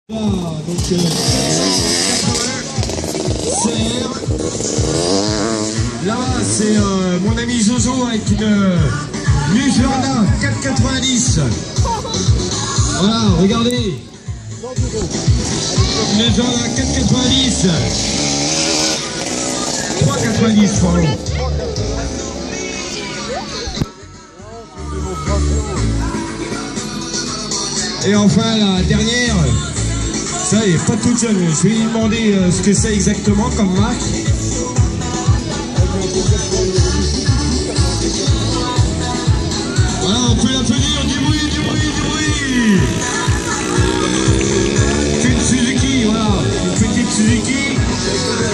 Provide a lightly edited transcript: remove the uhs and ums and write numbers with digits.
Là, c'est mon ami Jojo avec une Lujurna 490. Voilà, regardez. Une Lujurna 490. 390, pardon. Et enfin, la dernière. Ça, elle est pas toute jeune. Je vais lui demander ce que c'est exactement comme marque. Voilà, on peut l'applaudir. Du bruit, du bruit, du bruit. C'est une Suzuki, voilà. Une petite Suzuki.